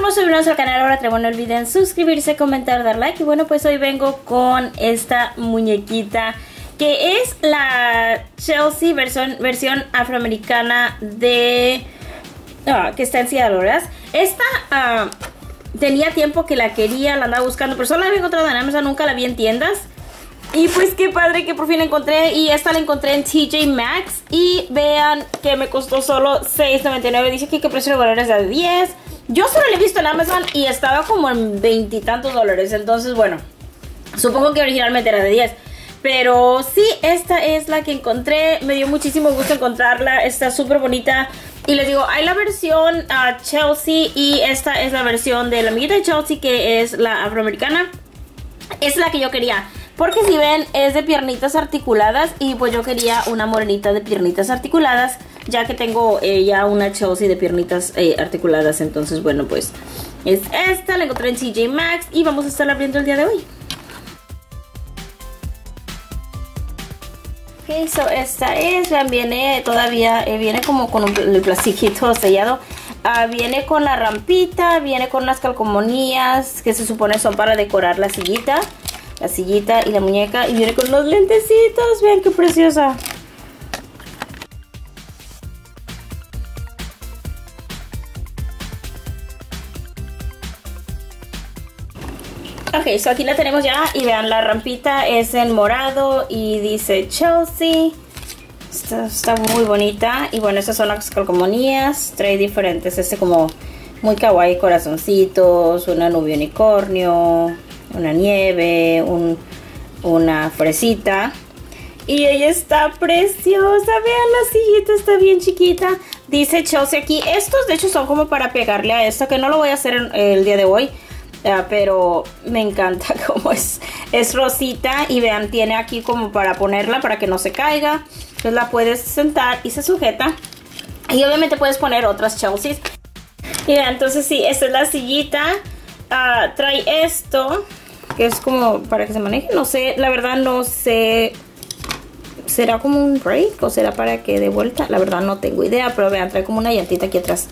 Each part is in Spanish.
hermosos, bienvenidos al canal. Ahora no olviden suscribirse, comentar, dar like. Y bueno, pues hoy vengo con esta muñequita que es la Chelsea versión afroamericana de... que está en Seattle, ¿verdad? Esta tenía tiempo que la quería, la andaba buscando, pero solo la había encontrado en Amazon, nunca la vi en tiendas. Y pues qué padre que por fin la encontré. Y esta la encontré en TJ Maxx. Y vean que me costó solo $6.99. Dice aquí que precio de valores de 10. Yo solo la he visto en Amazon y estaba como en $20 y tantos. Entonces bueno, supongo que originalmente era de 10. Pero sí, esta es la que encontré. Me dio muchísimo gusto encontrarla. Está súper bonita. Y les digo, hay la versión Chelsea. Y esta es la versión de la amiguita de Chelsea, que es la afroamericana. Es la que yo quería. Porque si ven, es de piernitas articuladas. Y pues yo quería una morenita de piernitas articuladas, ya que tengo ya una Chelsea de piernitas articuladas. Entonces bueno, pues es esta. La encontré en TJ Maxx. Y vamos a estarla abriendo el día de hoy. Ok, so esta es, vean, viene todavía, viene como con el plastiquito sellado. Viene con la rampita, viene con unas calcomanías que se supone son para decorar la sillita y la muñeca. Y viene con unos lentecitos, vean qué preciosa. Ok, so aquí la tenemos ya. Y vean, la rampita es en morado y dice Chelsea. Está muy bonita. Y bueno, estas son las calcomanías. Trae diferentes, como muy kawaii, corazoncitos, una nube unicornio, una nieve, una fresita. Y ella está preciosa. Vean, la sillita está bien chiquita. Dice Chelsea aquí. Estos de hecho son como para pegarle a esta, que no lo voy a hacer el día de hoy. Pero me encanta como es rosita. Y vean, tiene aquí como para ponerla, para que no se caiga. Entonces la puedes sentar y se sujeta. Y obviamente puedes poner otras Chelseas. Y vean, entonces sí, esta es la sillita. Trae esto, que es como para que se maneje. No sé, la verdad no sé. ¿Será como un brake o será para que dé vuelta? La verdad no tengo idea. Pero vean, trae como una llantita aquí atrás.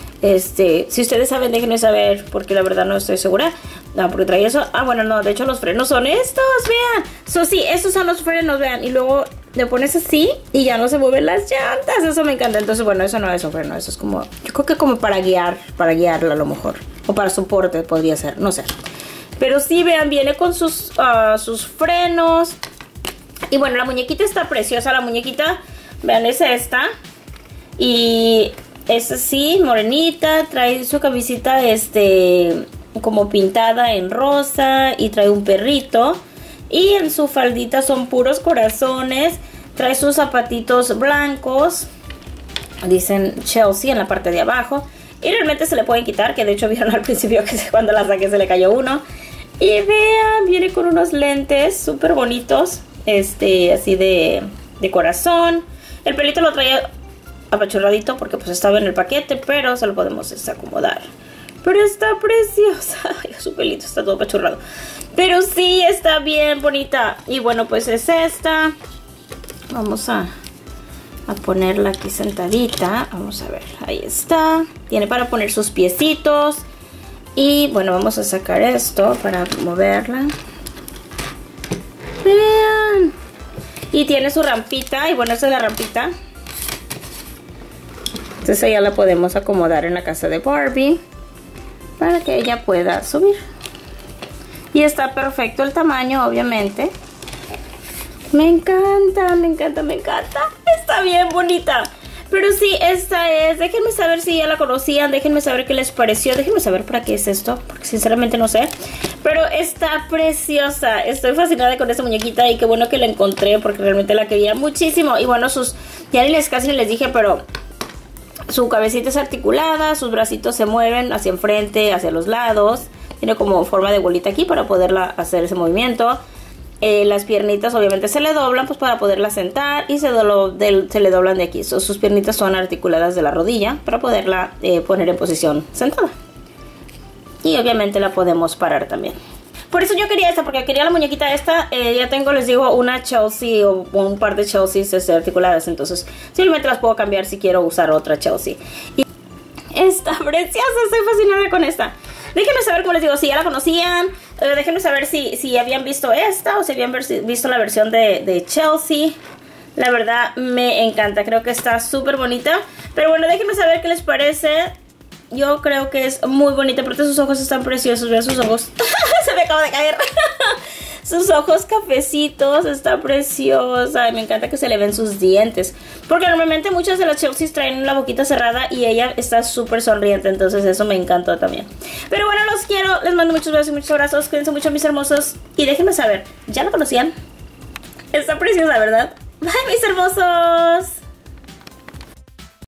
Si ustedes saben, déjenme saber, porque la verdad no estoy segura. Porque trae eso. Bueno, no, de hecho los frenos son estos, vean. Sí, estos son los frenos, vean. Y luego le pones así y ya no se mueven las llantas. Eso me encanta. Entonces, bueno, eso no es un freno. Eso es como, yo creo que como para guiarla a lo mejor. O para soporte podría ser, no sé. Pero sí, vean, viene con sus frenos. Y bueno, la muñequita está preciosa. La muñequita, vean, es esta. Y es así, morenita. Trae su camisita, como pintada en rosa. Y trae un perrito. Y en su faldita son puros corazones. Trae sus zapatitos blancos. Dicen Chelsea en la parte de abajo. Y realmente se le pueden quitar, que de hecho vieron al principio que cuando la saqué se le cayó uno. Y vean, viene con unos lentes súper bonitos. Así de corazón. El pelito lo traía apachurradito porque pues estaba en el paquete, pero se lo podemos desacomodar. Pero está preciosa. Ay, su pelito está todo apachurrado. Pero sí, está bien bonita. Y bueno, pues es esta. Vamos a ponerla aquí sentadita. Vamos a ver, ahí está. Tiene para poner sus piecitos. Y bueno, vamos a sacar esto para moverla. Vean. Y tiene su rampita. Y bueno, esta es la rampita. Entonces ya la podemos acomodar en la casa de Barbie, para que ella pueda subir. Y está perfecto el tamaño, obviamente. Me encanta, me encanta, me encanta. Está bien bonita. Pero sí, esta es. Déjenme saber si ya la conocían. Déjenme saber qué les pareció. Déjenme saber para qué es esto, porque sinceramente no sé. Pero está preciosa. Estoy fascinada con esta muñequita. Y qué bueno que la encontré, porque realmente la quería muchísimo. Y bueno, ya casi les dije, pero su cabecita es articulada. Sus bracitos se mueven hacia enfrente, hacia los lados. Tiene como forma de bolita aquí para poderla hacer ese movimiento. Las piernitas obviamente se le doblan, pues para poderla sentar. Y se le doblan de aquí. Sus piernitas son articuladas de la rodilla para poderla poner en posición sentada. Y obviamente la podemos parar también. Por eso yo quería esta, porque quería la muñequita esta. Ya tengo, les digo, una Chelsea o un par de Chelseas articuladas. Entonces simplemente las puedo cambiar si quiero usar otra Chelsea. Y Está preciosa, estoy fascinada con esta. Déjenme saber, como les digo, si ya la conocían. Déjenme saber si habían visto esta o si habían visto la versión de Chelsea. La verdad me encanta, creo que está súper bonita. Pero bueno, déjenme saber qué les parece. Yo creo que es muy bonita, porque sus ojos están preciosos. Vean sus ojos. Se me acaba de caer. Sus ojos cafecitos, está preciosa. Ay, me encanta que se le ven sus dientes. Porque normalmente muchas de las Chelsea traen la boquita cerrada y ella está súper sonriente. Entonces eso me encantó también. Pero bueno, los quiero. Les mando muchos besos y muchos abrazos. Cuídense mucho, mis hermosos. Y déjenme saber, ¿ya lo conocían? Está preciosa, ¿verdad? Bye, mis hermosos.